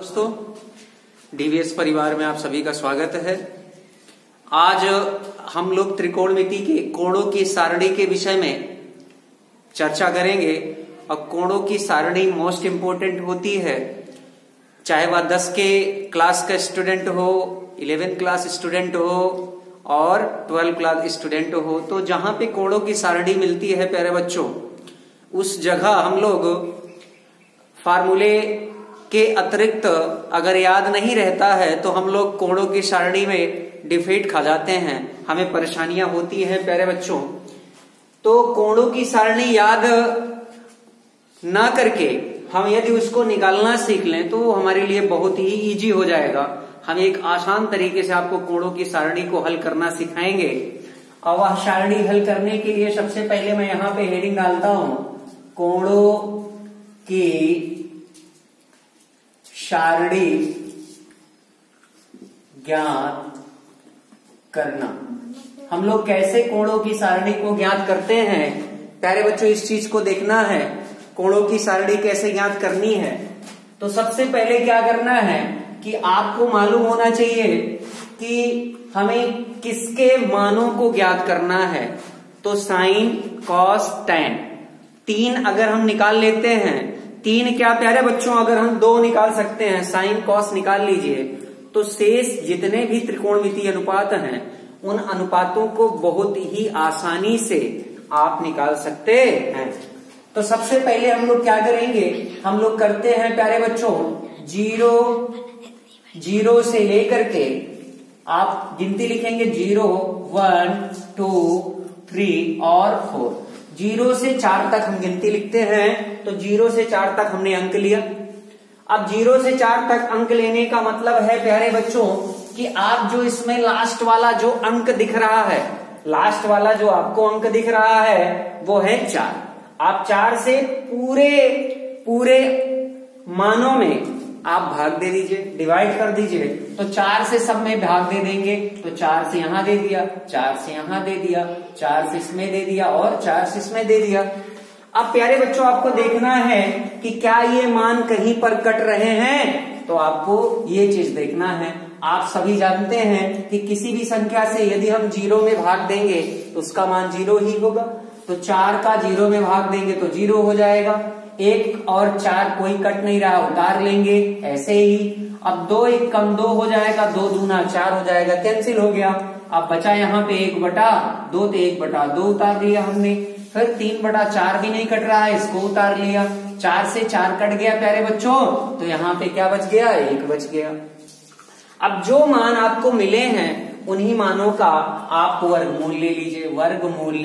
दोस्तों, डीवीएस परिवार में आप सभी का स्वागत है। आज हम लोग त्रिकोणमिति के कोणों की सारणी के विषय में चर्चा करेंगे। और कोणों की सारणी मोस्ट इंपोर्टेंट होती है, चाहे वह 10 के क्लास का स्टूडेंट हो, 11 क्लास स्टूडेंट हो और 12 क्लास स्टूडेंट हो। तो जहां पे कोणों की सारणी मिलती है प्यारे बच्चों, उस जगह हम लोग फार्मूले के अतिरिक्त अगर याद नहीं रहता है तो हम लोग कोणों की सारणी में डिफीट खा जाते हैं, हमें परेशानियां होती हैं प्यारे बच्चों। तो कोणों की सारणी याद ना करके हम यदि उसको निकालना सीख लें तो हमारे लिए बहुत ही इजी हो जाएगा। हम एक आसान तरीके से आपको कोणों की सारणी को हल करना सिखाएंगे। और वह सारणी हल करने के लिए सबसे पहले मैं यहां पे हेडिंग डालता हूं, कोणों की सारणी ज्ञात करना। हम लोग कैसे कोणों की सारणी को ज्ञात करते हैं प्यारे बच्चों, इस चीज को देखना है। कोणों की सारणी कैसे ज्ञात करनी है, तो सबसे पहले क्या करना है कि आपको मालूम होना चाहिए कि हमें किसके मानों को ज्ञात करना है। तो साइन, कॉस, टैन, 3 अगर हम निकाल लेते हैं, 3 क्या प्यारे बच्चों, अगर हम 2 निकाल सकते हैं, साइन कॉस निकाल लीजिए, तो शेष जितने भी त्रिकोणमितीय अनुपात हैं उन अनुपातों को बहुत ही आसानी से आप निकाल सकते हैं। तो सबसे पहले हम लोग क्या करेंगे, हम लोग करते हैं प्यारे बच्चों 0 से लेकर के आप गिनती लिखेंगे 0, 1, 2, 3 और 4। 0 से 4 तक हम गिनती लिखते हैं। तो 0 से 4 तक हमने अंक लिया। अब 0 से 4 तक अंक लेने का मतलब है प्यारे बच्चों कि आप जो इसमें लास्ट वाला जो अंक दिख रहा है, लास्ट वाला जो आपको अंक दिख रहा है वो है 4। आप 4 से पूरे मानों में आप भाग दे दीजिए, डिवाइड कर दीजिए। तो 4 से सब में भाग दे देंगे, तो 4 से यहां दे दिया, 4 से यहां दे दिया, 4 से इसमें दे दिया और 4 से इसमें दे दिया। अब प्यारे बच्चों आपको देखना है कि क्या ये मान कहीं पर कट रहे हैं, तो आपको ये चीज देखना है। आप सभी जानते हैं कि किसी भी संख्या से यदि हम 0 में भाग देंगे तो उसका मान 0 ही होगा। तो 4 का 0 में भाग देंगे तो 0 हो जाएगा। 1 और 4 कोई कट नहीं रहा, उतार लेंगे ऐसे ही। अब 2 1 कम 2 हो जाएगा, 2 दूना 4 हो जाएगा, कैंसिल हो गया। अब बचा यहाँ पे 1/2, तो 1/2 उतार लिया हमने। फिर 3/4 भी नहीं कट रहा है, इसको उतार लिया। 4 से 4 कट गया प्यारे बच्चों, तो यहाँ पे क्या बच गया, 1 बच गया। अब जो मान आपको मिले हैं उन्हीं मानों का आप वर्गमूल ले लीजिए। वर्गमूल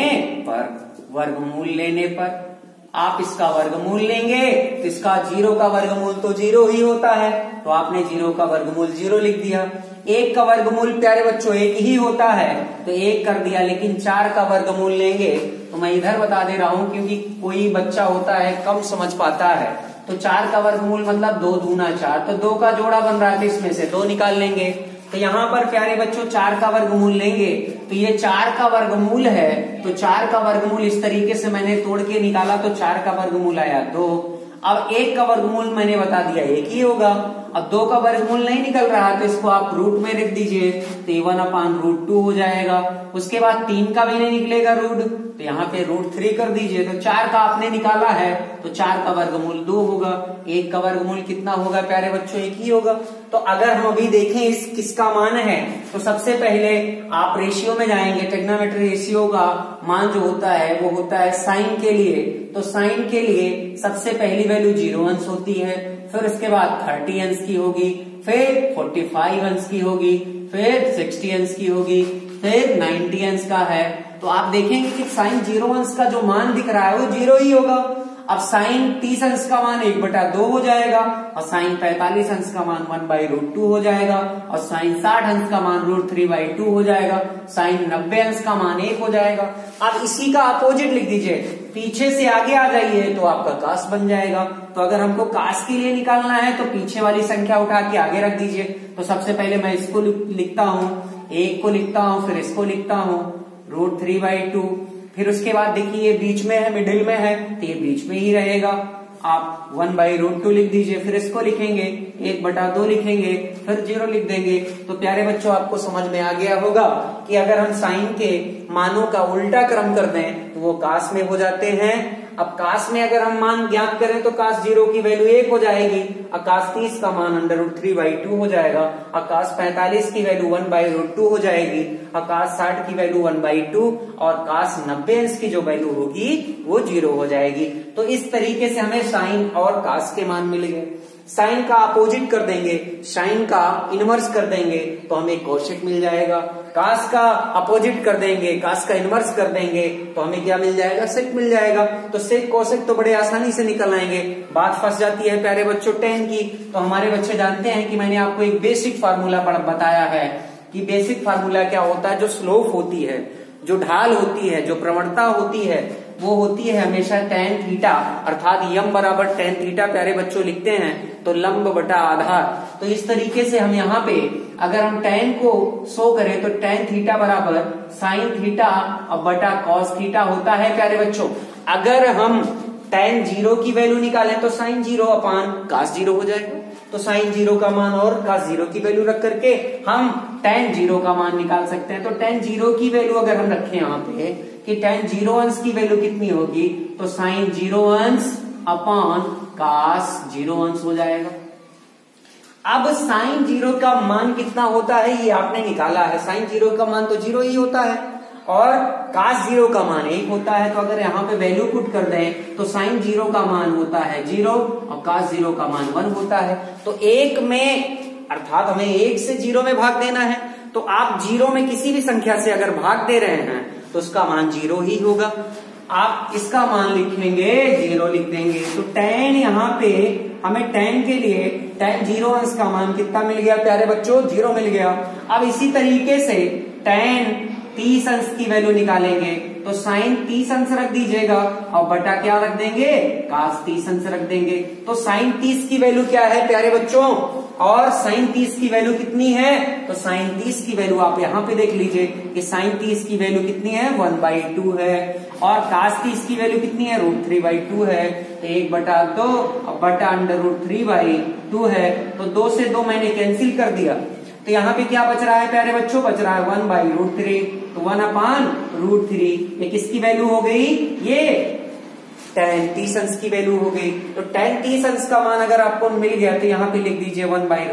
लेने पर आप इसका वर्गमूल लेंगे तो इसका 0 का वर्गमूल तो 0 ही होता है, तो आपने 0 का वर्गमूल 0 लिख दिया। 1 का वर्गमूल प्यारे बच्चों 1 ही होता है, तो 1 कर दिया। लेकिन 4 का वर्गमूल लेंगे तो मैं इधर बता दे रहा हूं क्योंकि कोई बच्चा होता है कम समझ पाता है। तो 4 का वर्गमूल मतलब 2 दूना 4, तो 2 का जोड़ा बन रहा है, इसमें से 2 निकाल लेंगे। तो यहाँ पर प्यारे बच्चों 4 का वर्गमूल लेंगे तो ये 4 का वर्गमूल है, तो 4 का वर्गमूल इस तरीके से मैंने तोड़ के निकाला तो 4 का वर्गमूल आया 2। अब 1 का वर्गमूल मैंने बता दिया 1 ही होगा। अब 2 का वर्गमूल नहीं निकल रहा तो इसको आप रूट में रख दीजिए, तो 1/√2 हो जाएगा। उसके बाद 3 का भी नहीं निकलेगा रूट, तो यहाँ पे √3 कर दीजिए। तो 4 का आपने निकाला है तो 4 का वर्गमूल 2 होगा। 1 का वर्गमूल कितना होगा प्यारे बच्चों, 1 ही होगा। तो अगर हम अभी देखें इस किसका मान है, तो सबसे पहले आप रेशियो में जाएंगे। ट्रिग्नोमेट्री रेशियो का मान जो होता है वो होता है साइन के लिए। तो साइन के लिए सबसे पहली वैल्यू 0 अंश होती है, फिर उसके बाद 30 अंश की होगी, फिर 45 अंश की होगी, फिर 60 अंश की होगी, फिर 90 अंश का है। तो आप देखेंगे कि साइन 0 अंश का जो मान दिख रहा है वो 0 ही होगा। अब साइन 30 अंश का मान 1/2 हो जाएगा, और साइन 45 अंश का मान 1/√2 हो जाएगा, और साइन 60 अंश का मान √3/2 हो जाएगा, साइन 90 अंश का मान 1 हो जाएगा। अब इसी का अपोजिट लिख दीजिए, पीछे से आगे आ जाइए तो आपका कास बन जाएगा। तो अगर हमको कास के लिए निकालना है तो पीछे वाली संख्या उठा के आगे रख दीजिए। तो सबसे पहले मैं इसको लिखता हूं, 1 को लिखता हूं, फिर इसको लिखता हूं √3/2। फिर उसके बाद देखिए ये बीच में है, मिडिल में है, तो ये बीच में ही रहेगा। आप 1/√2 लिख दीजिए, फिर इसको लिखेंगे 1/2 लिखेंगे, फिर 0 लिख देंगे। तो प्यारे बच्चों आपको समझ में आ गया होगा कि अगर हम साइन के मानों का उल्टा क्रम कर दें तो वो काश में हो जाते हैं। अब काश में अगर हम मान ज्ञात करें तो काश 0 की वैल्यू 1 हो जाएगी, अकाश 30 का मान √3/2 हो जाएगा, अकाश 45 की वैल्यू 1/√2 हो जाएगी, अकाश 60 की वैल्यू 1/2 और काश 90 अंश की जो वैल्यू होगी वो 0 हो जाएगी। तो इस तरीके से हमें साइन और काश के मान मिल गए। साइन का अपोजिट कर देंगे, साइन का इनवर्स कर देंगे तो हमें कोसेक मिल जाएगा। काश का अपोजिट कर देंगे, काश का इनवर्स कर देंगे तो हमें क्या मिल जाएगा, सेक मिल जाएगा। तो सेक कोसेक तो बड़े आसानी से निकल आएंगे। बात फंस जाती है प्यारे बच्चों tan की। तो हमारे बच्चे जानते हैं कि मैंने आपको एक बेसिक फार्मूला बताया है कि बेसिक फार्मूला क्या होता है। जो स्लोप होती है, जो ढाल होती है, जो प्रवणता होती है, वो होती है हमेशा tan थीटा, अर्थात यम बराबर tan थीटा प्यारे बच्चों लिखते हैं तो लंब बटा आधार। तो इस तरीके से हम यहाँ पे अगर हम tan को शो करें तो tan थीटा बराबर साइन थीटा और बटा cos थीटा होता है प्यारे बच्चों। अगर हम tan 0 की वैल्यू निकालें तो साइन 0 अपान cos 0 हो जाएगा। तो साइन 0 का मान और cos 0 की वैल्यू रख करके हम tan 0 का मान निकाल सकते हैं। तो tan 0 की वैल्यू अगर हम रखें यहाँ पे कि tan 0 अंश की वैल्यू कितनी होगी तो साइन 0 अंश अपान cos 0 अंश हो जाएगा। अब साइन 0 का मान कितना होता है ये आपने निकाला है। साइन 0 का मान तो 0 ही होता है और cos 0 का मान 1 होता है। तो अगर यहाँ पे वैल्यू पुट कर दें तो साइन 0 का मान होता है 0 और cos 0 का मान 1 होता है। तो 1 में अर्थात हमें 1 से 0 में भाग देना है। तो आप 0 में किसी भी संख्या से अगर भाग दे रहे हैं तो उसका मान 0 ही होगा। आप इसका मान लिखेंगे 0 लिख देंगे। तो tan यहाँ पे हमें tan के लिए tan 0 अंश का मान कितना मिल गया प्यारे बच्चों, 0 मिल गया। अब इसी तरीके से tan 30 अंश की वैल्यू निकालेंगे तो साइन 30 अंश रख दीजिएगा और बटा क्या रख देंगे, cos 30 अंश रख देंगे। तो साइन 30 की वैल्यू क्या है प्यारे बच्चों, और साइन 30 की वैल्यू कितनी है तो साइन 30 की वैल्यू आप यहाँ पे देख लीजिए कि साइन 30 की वैल्यू कितनी है 1/2 है और cos 30 की वैल्यू कितनी है √3/2 है। तो 1/2 और बटा √3/2 है। तो 2 से 2 मैंने कैंसिल कर दिया। तो यहाँ पे क्या बच रहा है प्यारे बच्चों, बच रहा है 1/√3। तो 1/√3 ये किसकी वैल्यू हो गई, ये tan 30 अंश की वैल्यू हो गई। तो tan 30 अंश का मान अगर आपको मिल गया तो यहाँ पे लिख दीजिए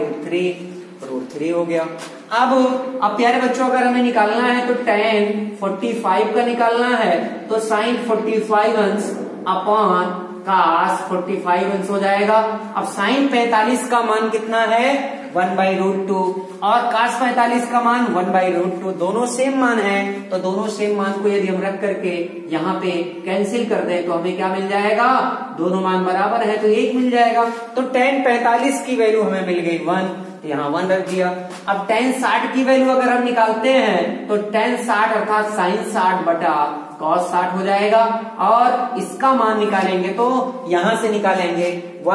1/√3 हो गया। अब प्यारे बच्चों अगर हमें निकालना है तो tan 45 का निकालना है तो साइन 45 अंश अपान cos 45 अंश हो जाएगा। अब साइन 45 का मान कितना है 1/√2 और cos 45 का मान 1/√2, दोनों सेम मान है। तो दोनों सेम मान को यदि हम रख करके यहाँ पे कैंसिल कर दें तो हमें क्या मिल जाएगा, दोनों मान बराबर है तो 1 मिल जाएगा। तो tan 45 की वैल्यू हमें मिल गई 1, तो यहाँ 1 रख दिया। अब tan 60 की वैल्यू अगर हम निकालते हैं तो tan 60 अर्थात साइन 60 बटा cos 60 हो जाएगा और इसका मान निकालेंगे तो यहां से निकालेंगे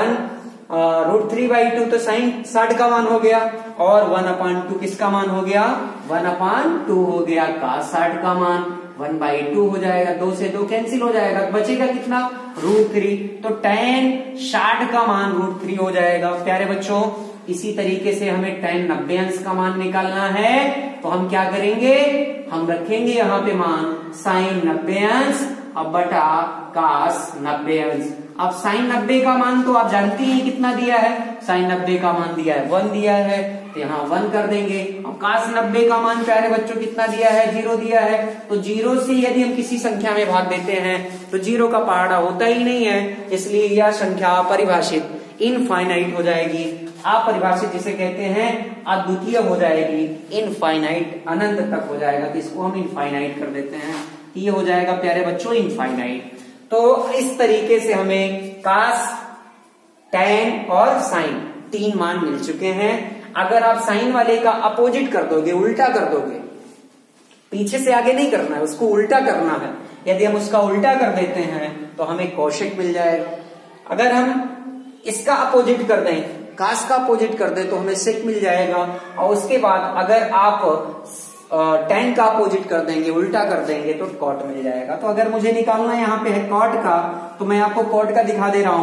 1√3/2 तो साइन 60 का मान हो गया और 1/2 किसका मान हो गया, 1/2 हो गया cos 60 का मान 1/2 हो जाएगा। 2 से 2 कैंसिल हो जाएगा, बचेगा कितना √3। तो tan 60 का मान √3 हो जाएगा प्यारे बच्चों। इसी तरीके से हमें tan 90 अंश का मान निकालना है तो हम क्या करेंगे, हम रखेंगे यहाँ पे मान साइन 90 अंश अब बटा cos 90 अंश। अब साइन 90 का मान तो आप जानते हैं कितना दिया है, साइन 90 का मान दिया है 1 दिया है तो यहाँ 1 कर देंगे। अब cos 90 का मान प्यारे बच्चों कितना दिया है, 0 दिया है। तो 0 से यदि हम किसी संख्या में भाग देते हैं तो 0 का पहाड़ा होता ही नहीं है, इसलिए यह संख्या अपरिभाषित इनफाइनाइट हो जाएगी। अपरिभाषित जिसे कहते हैं अद्वितीय हो जाएगी, इनफाइनाइट अनंत तक हो जाएगा। तो इसको हम इनफाइनाइट कर देते हैं, ये हो जाएगा प्यारे बच्चों इनफाइनाइट। तो इस तरीके से हमें cos, tan और sin 3 मान मिल चुके हैं। अगर आप साइन वाले का अपोजिट कर दोगे, उल्टा कर दोगे, पीछे से आगे नहीं करना है, उसको उल्टा करना है। यदि हम उसका उल्टा कर देते हैं तो हमें कोशेक मिल जाएगा। अगर हम इसका अपोजिट कर दें, cos का अपोजिट कर दें तो हमें सेक मिल जाएगा। और उसके बाद अगर आप tan का अपोजिट कर देंगे, उल्टा कर देंगे तो cot मिल जाएगा। तो अगर मुझे निकालना यहाँ पे है cot का तो मैं आपको cot का दिखा दे रहा हूं।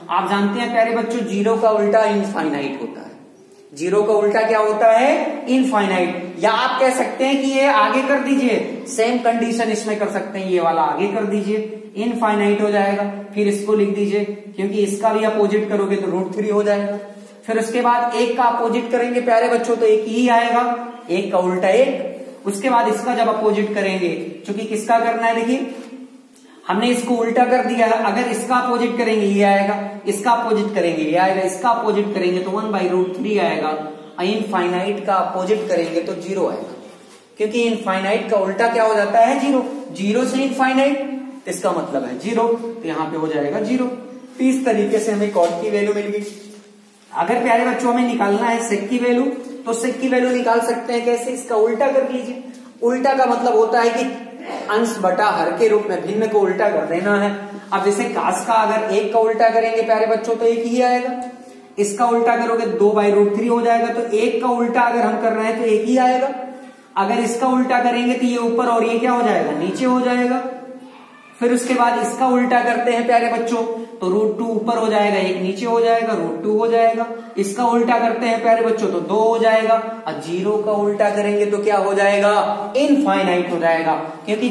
आप जानते हैं प्यारे बच्चों, जीरो का उल्टा इनफाइनाइट होता है। जीरो का उल्टा क्या होता है? इनफाइनाइट। या आप कह सकते हैं कि ये आगे कर दीजिए, सेम कंडीशन इसमें कर सकते हैं, ये वाला आगे कर दीजिए, इनफाइनाइट हो जाएगा। फिर इसको लिख दीजिए, क्योंकि इसका भी अपोजिट करोगे तो √3 हो जाएगा। फिर उसके बाद एक का अपोजिट करेंगे प्यारे बच्चों तो एक ही आएगा, एक का उल्टा एक। उसके बाद इसका जब अपोजिट करेंगे, क्योंकि किसका करना है, देखिए हमने इसको उल्टा कर दिया है, अगर इसका अपोजिट करेंगे ये आएगा, इसका अपोजिट करेंगे ये आएगा, इसका अपोजिट करेंगे तो 1/√3 आएगा। इनफाइनाइट का अपोजिट करेंगे तो 0 आएगा, क्योंकि इनफाइनाइट का उल्टा क्या हो जाता है? 0। 0 से इनफाइनाइट, इसका मतलब है 0, तो यहाँ पे हो जाएगा 0। तो इस तरीके से हमें कॉट की वैल्यू मिल गई। अगर प्यारे बच्चों हमें निकालना है सेक की वैल्यू, तो सेक की वैल्यू निकाल सकते हैं कैसे? इसका उल्टा कर लीजिए। उल्टा का मतलब होता है कि अंश बटा हर के रूप में भिन्न को उल्टा कर देना है। अब जैसे कास का अगर एक का उल्टा करेंगे प्यारे बच्चों तो एक ही आएगा, इसका उल्टा करोगे 2/√3 हो जाएगा, तो एक का उल्टा अगर हम कर रहे हैं तो एक ही आएगा। अगर इसका उल्टा करेंगे तो ये ऊपर और ये क्या हो जाएगा? नीचे हो जाएगा। फिर उसके बाद इसका उल्टा करते हैं प्यारे बच्चों तो √2 ऊपर हो जाएगा, एक नीचे हो जाएगा, √2 हो जाएगा। इसका उल्टा करते हैं प्यारे बच्चों तो 2 हो जाएगा। और 0 का उल्टा करेंगे तो क्या हो जाएगा? इनफाइनाइट हो जाएगा, क्योंकि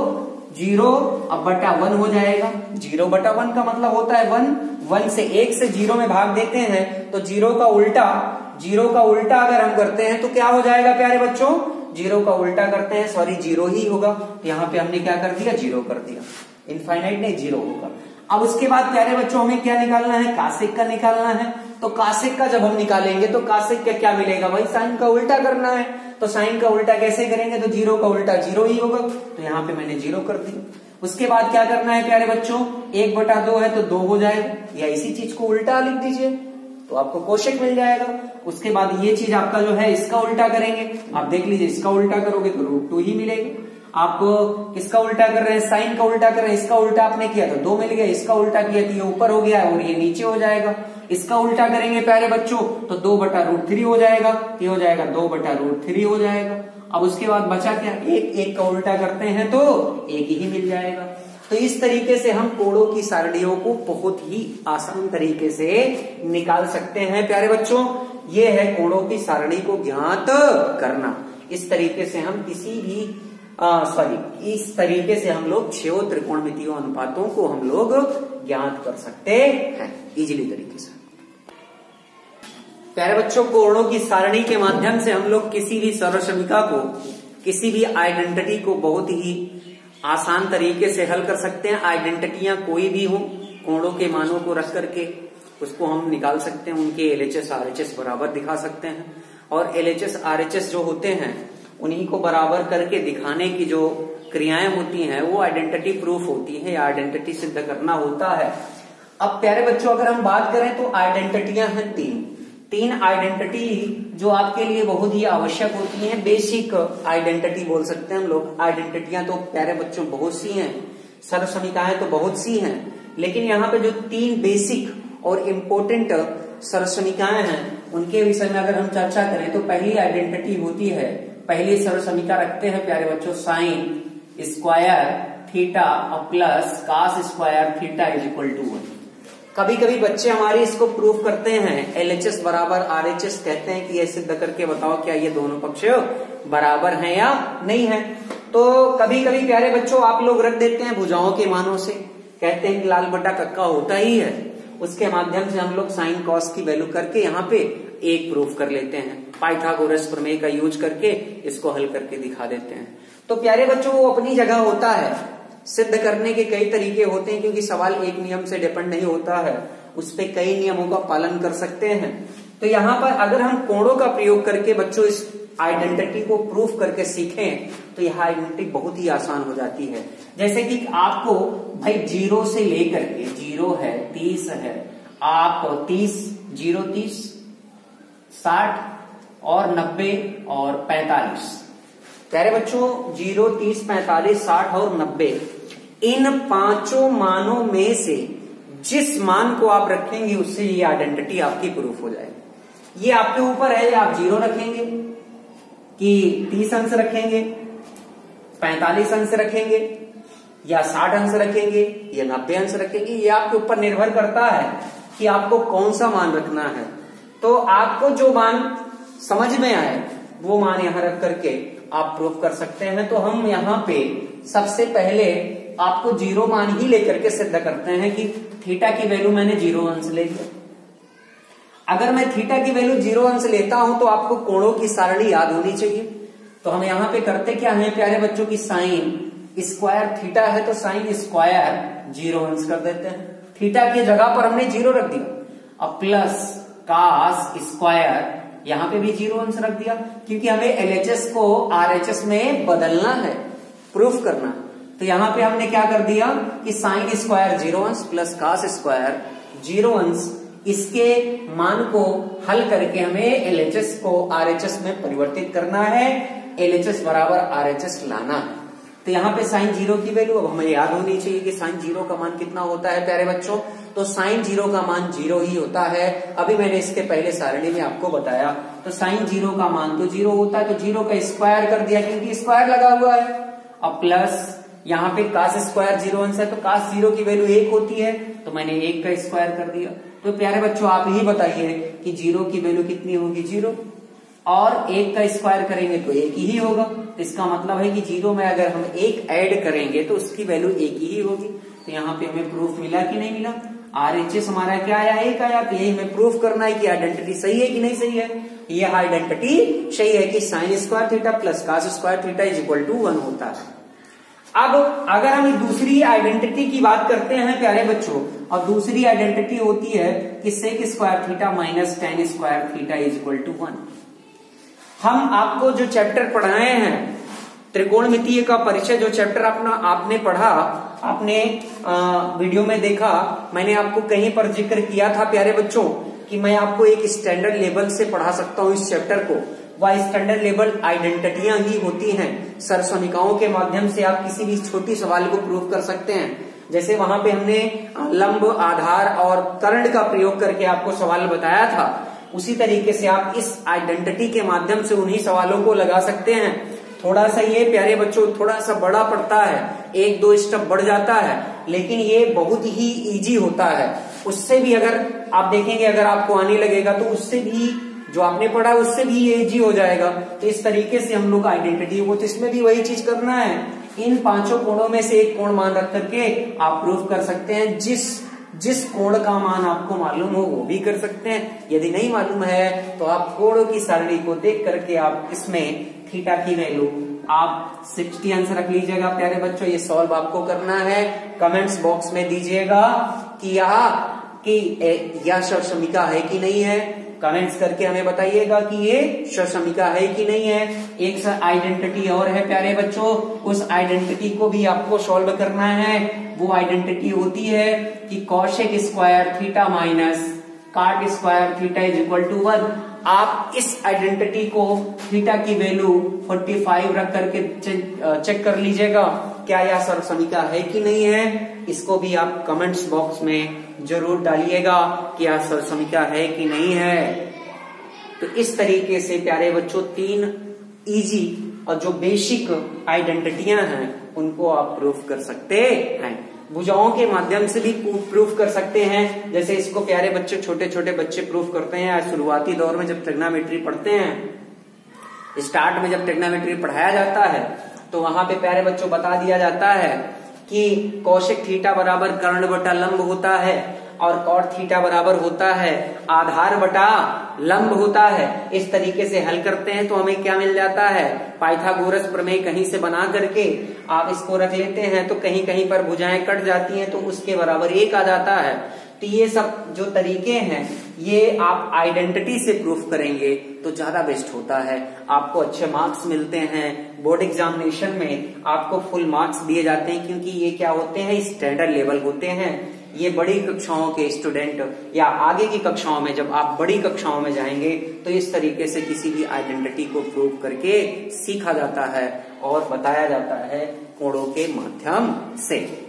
0 अब बटा 1 हो जाएगा। 0/1 का मतलब होता है 1 से 1 से 0 में भाग देते हैं तो 0 का उल्टा अगर हम करते हैं तो क्या हो जाएगा प्यारे बच्चों? 0 का उल्टा करते हैं, सॉरी 0 ही होगा, तो यहाँ पे हमने क्या कर दिया? 0 कर दिया। इनफाइनाइट नहीं, 0 होगा। अब उसके बाद प्यारे बच्चों हमें क्या निकालना है? कासेक का निकालना है। तो कासेक का जब हम निकालेंगे तो कासेक का क्या मिलेगा? भाई साइन का उल्टा करना है, तो साइन का उल्टा कैसे करेंगे? तो 0 का उल्टा 0 ही होगा, तो यहाँ पे मैंने 0 कर दिया। उसके बाद क्या करना है प्यारे बच्चों? 1/2 है तो 2 हो जाएगा, या इसी चीज को उल्टा लिख दीजिए तो आपको कोशेक मिल जाएगा। उसके बाद ये चीज आपका जो है इसका उल्टा करेंगे, आप देख लीजिए इसका उल्टा करोगे तो √2 ही मिलेगा। आपको किसका उल्टा कर रहे हैं? साइन का उल्टा कर रहे हैं, इसका उल्टा आपने किया तो 2 मिल गया, इसका उल्टा किया तो ये ऊपर हो गया और ये नीचे हो जाएगा। इसका उल्टा करेंगे प्यारे बच्चों तो 2/√3 हो जाएगा, ये हो जाएगा 2/√3 हो जाएगा। अब उसके बाद बचा क्या? एक का उल्टा करते हैं तो एक ही मिल जाएगा। तो इस तरीके से हम कोणों की सारणियों को बहुत ही आसान तरीके से निकाल सकते हैं प्यारे बच्चों। ये है कोणों की सारणी को ज्ञात करना। इस तरीके से हम इस तरीके से हम लोग 6 त्रिकोणमितीय अनुपातों को हम लोग ज्ञात कर सकते हैं इजीली तरीके से। प्यारे बच्चों, कोणों की सारणी के माध्यम से हम लोग किसी भी सर्वसमीका को, किसी भी आइडेंटिटी को बहुत ही आसान तरीके से हल कर सकते हैं। आइडेंटिटियां कोई भी हो, कोणों के मानों को रख करके उसको हम निकाल सकते हैं, उनके LHS RHS बराबर दिखा सकते हैं। और LHS RHS जो होते हैं उन्हीं को बराबर करके दिखाने की जो क्रियाएं होती हैं वो आइडेंटिटी प्रूफ होती है, या आइडेंटिटी सिद्ध करना होता है। अब प्यारे बच्चों अगर हम बात करें तो आइडेंटिटियां हैं 3 आइडेंटिटी जो आपके लिए बहुत ही आवश्यक होती हैं। बेसिक आइडेंटिटी बोल सकते हैं हम लोग। आइडेंटिटियां तो प्यारे बच्चों बहुत सी हैं, सर्वसमीकाएं तो बहुत सी हैं, लेकिन यहाँ पे जो 3 बेसिक और इम्पोर्टेंट सर्वसमीकाएं हैं उनके विषय में अगर हम चर्चा करें तो पहली आइडेंटिटी होती है, पहली सर्वसमीका रखते हैं प्यारे बच्चों sin square theta plus cos square theta = 1। कभी कभी बच्चे हमारे इसको प्रूफ करते हैं, LHS बराबर RHS कहते हैं कि ये सिद्ध करके बताओ क्या ये दोनों पक्ष बराबर हैं या नहीं है। तो कभी कभी प्यारे बच्चों आप लोग रख देते हैं भुजाओं के मानों से, कहते हैं कि लाल बटा कक्का होता ही है, उसके माध्यम से हम लोग साइन कॉस की वैल्यू करके यहाँ पे एक प्रूफ कर लेते हैं। पाइथागोरस प्रमेय का यूज करके इसको हल करके दिखा देते हैं। तो प्यारे बच्चों वो अपनी जगह होता है, सिद्ध करने के कई तरीके होते हैं, क्योंकि सवाल एक नियम से डिपेंड नहीं होता है, उस पे कई नियमों का पालन कर सकते हैं। तो यहाँ पर अगर हम कोणों का प्रयोग करके बच्चों इस आइडेंटिटी को प्रूफ करके सीखें तो यह आइडेंटिटी बहुत ही आसान हो जाती है। जैसे कि आपको भाई 0 से लेकर के 0 है 30 है, आप 30 0 30 60 और 90 और 45, प्यारे बच्चों 0 30 45 60 और 90 इन 5 मानों में से जिस मान को आप रखेंगे उससे ये आइडेंटिटी आपकी प्रूफ हो जाएगी। ये आपके ऊपर है, आप 0 रखेंगे कि 30 अंश रखेंगे, 45 अंश रखेंगे या 60 अंश रखेंगे या 90 अंश रखेंगे, ये आपके ऊपर निर्भर करता है। कि आपको कौन सा मान रखना है। तो आपको जो मान समझ में आए वो मान यहां रख करके आप प्रूफ कर सकते हैं। तो हम यहाँ पे सबसे पहले आपको 0 मान ही लेकर के सिद्ध करते हैं कि थीटा की वैल्यू मैंने 0 अंश ले लिया। अगर मैं थीटा की वैल्यू 0 अंश लेता हूं तो आपको कोणों की सारणी याद होनी चाहिए। तो हम यहाँ पे करते क्या है प्यारे बच्चों की साइन स्क्वायर थीटा है तो साइन स्क्वायर 0 अंश कर देते हैं। थीटा की जगह पर हमने 0 रख दिया। अब प्लस कास स्क्वायर यहाँ पे भी 0 अंश रख दिया, क्योंकि हमें एलएचएस को आरएचएस में बदलना है, प्रूफ करना। तो यहाँ पे हमने क्या कर दिया कि साइन स्क्वायर 0 अंश प्लस कास स्क्वायर 0 अंश, इसके मान को हल करके हमें एलएचएस को आरएचएस में परिवर्तित करना है, एलएचएस बराबर आरएचएस लाना है। तो यहाँ पे साइन 0 की वैल्यू अब हमें याद होनी चाहिए कि साइन 0 का मान कितना होता है प्यारे बच्चों। तो साइन 0 का मान 0 ही होता है। अभी मैंने इसके पहले सारणी में आपको बताया। तो साइन 0 का मान तो 0 होता है, तो 0 का स्क्वायर कर दिया क्योंकि स्क्वायर लगा हुआ है। अब प्लस यहाँ पे कास स्क्वायर 0 अंश है तो कास 0 की वैल्यू 1 होती है, तो मैंने 1 का स्क्वायर कर दिया। तो प्यारे बच्चों आप ही बताइए कि 0 की वैल्यू कितनी होगी 0, और 1 का स्क्वायर करेंगे तो 1 ही होगा। तो इसका मतलब है कि 0 में अगर हम 1 ऐड करेंगे तो उसकी वैल्यू 1 ही होगी। तो यहाँ पे हमें प्रूफ मिला कि नहीं मिला। आरएचएस हमारा क्या आया 1 आया। तो यही हमें प्रूफ करना है कि आइडेंटिटी सही है कि नहीं सही है। ये आइडेंटिटी सही है कि sine square theta plus cos square theta is equal to 1 होता है। अब अगर हम दूसरी आइडेंटिटी की बात करते हैं प्यारे बच्चों, और दूसरी आइडेंटिटी होती है कि sec square theta minus tan square theta is equal to 1। हम आपको जो चैप्टर पढ़ाए हैं त्रिकोणमितीय का परिचय, जो चैप्टर आपने पढ़ा, आपने वीडियो में देखा, मैंने आपको कहीं पर जिक्र किया था प्यारे बच्चों कि मैं आपको एक स्टैंडर्ड लेवल से पढ़ा सकता हूं इस चैप्टर को। वह स्टैंडर्ड लेवल आइडेंटिटियां ही होती हैं। सरसमीकाओं के माध्यम से आप किसी भी छोटी सवाल को प्रूव कर सकते हैं। जैसे वहां पे हमने लंब, आधार और कर्ण का प्रयोग करके आपको सवाल बताया था, उसी तरीके से आप इस आइडेंटिटी के माध्यम से उन्हीं सवालों को लगा सकते हैं। थोड़ा सा ये प्यारे बच्चों थोड़ा सा बड़ा पड़ता है, 1-2 स्टेप बढ़ जाता है, लेकिन ये बहुत ही इजी होता है। उससे भी अगर आप देखेंगे, अगर आपको आने लगेगा तो उससे भी जो आपने पढ़ा उससे भी ये इजी हो जाएगा। तो इस तरीके से हम लोग आइडेंटिटी को, तो इसमें भी वही चीज करना है। इन 5 कोणों में से एक कोण मान रख करके आप प्रूफ कर सकते हैं। जिस कोण का मान आपको मालूम हो वो भी कर सकते हैं। यदि नहीं मालूम है तो आप कोणों की सारणी को देख करके आप इसमें थीटा की वैल्यू आप 60 अंश रख लीजिएगा प्यारे बच्चों। ये सॉल्व आपको करना है। कमेंट्स बॉक्स में दीजिएगा कि यह सरसमीका है कि नहीं है। कमेंट्स करके हमें बताइएगा कि ये सरसमीका है कि नहीं है। एक आइडेंटिटी और है प्यारे बच्चों, उस आइडेंटिटी को भी आपको सॉल्व करना है। वो आइडेंटिटी होती है कि cosec square theta minus cot square theta is equal to 1। आप इस आइडेंटिटी को थीटा की वैल्यू 45 रख करके चेक कर लीजिएगा क्या यह सरसमीका है कि नहीं है। इसको भी आप कमेंट्स बॉक्स में जरूर डालिएगा कि यह सरसमीका है कि नहीं है। तो इस तरीके से प्यारे बच्चों 3 इजी और जो बेसिक आइडेंटिटियां हैं उनको आप प्रूफ कर सकते हैं। भुजाओं के माध्यम से भी प्रूफ कर सकते हैं। जैसे इसको प्यारे बच्चे, छोटे छोटे बच्चे प्रूफ करते हैं। शुरुआती दौर में जब ट्रिग्नोमेट्री पढ़ते हैं, स्टार्ट में जब ट्रिग्नोमेट्री पढ़ाया जाता है तो वहां पे प्यारे बच्चों बता दिया जाता है कि कौशिक थीटा बराबर कर्ण बटा लंब होता है और कॉट थीटा बराबर होता है आधार बटा लंब होता है। इस तरीके से हल करते हैं तो हमें क्या मिल जाता है, पाइथागोरस प्रमेय कहीं से बना करके आप इसको रख लेते हैं तो कहीं कहीं पर भुजाएं कट जाती हैं तो उसके बराबर 1 आ जाता है। तो ये सब जो तरीके हैं ये आप आइडेंटिटी से प्रूफ करेंगे तो ज्यादा बेस्ट होता है। आपको अच्छे मार्क्स मिलते हैं। बोर्ड एग्जामिनेशन में आपको फुल मार्क्स दिए जाते हैं क्योंकि ये क्या होते हैं, स्टैंडर्ड लेवल होते हैं। ये बड़ी कक्षाओं के स्टूडेंट या आगे की कक्षाओं में, जब आप बड़ी कक्षाओं में जाएंगे तो इस तरीके से किसी भी आइडेंटिटी को प्रूव करके सीखा जाता है और बताया जाता है कोणों के माध्यम से।